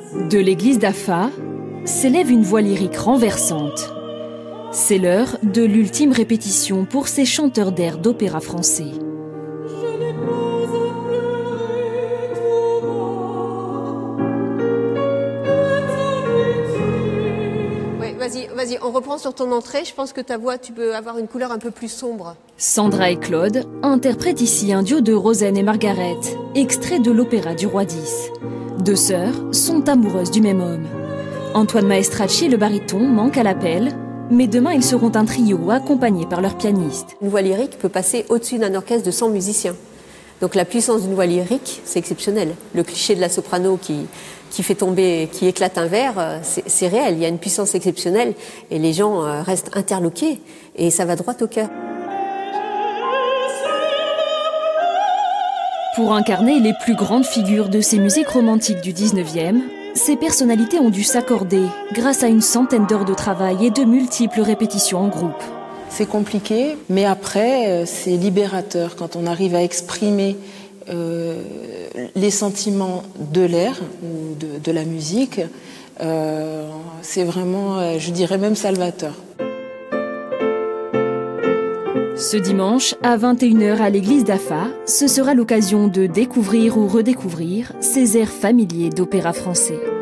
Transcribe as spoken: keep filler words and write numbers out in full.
De l'église d'Afa s'élève une voix lyrique renversante. C'est l'heure de l'ultime répétition pour ces chanteurs d'airs d'opéra français. Oui, vas-y, vas-y, on reprend sur ton entrée. Je pense que ta voix, tu peux avoir une couleur un peu plus sombre. Sandra et Claude interprètent ici un duo de Rosen et Margaret, extrait de l'opéra du Roi dix. Deux sœurs sont amoureuses du même homme. Antoine Maestracci, le baryton, manque à l'appel, mais demain ils seront un trio accompagnés par leur pianiste. Une voix lyrique peut passer au-dessus d'un orchestre de cent musiciens. Donc la puissance d'une voix lyrique, c'est exceptionnel. Le cliché de la soprano qui, qui fait tomber, qui éclate un verre, c'est réel. Il y a une puissance exceptionnelle et les gens restent interloqués et ça va droit au cœur. Pour incarner les plus grandes figures de ces musiques romantiques du dix-neuvième, ces personnalités ont dû s'accorder grâce à une centaine d'heures de travail et de multiples répétitions en groupe. C'est compliqué, mais après, c'est libérateur quand on arrive à exprimer euh, les sentiments de l'air ou de, de la musique. Euh, c'est vraiment, je dirais même salvateur. Ce dimanche, à vingt et une heures à l'église d'Afa, ce sera l'occasion de découvrir ou redécouvrir ces airs familiers d'opéra français.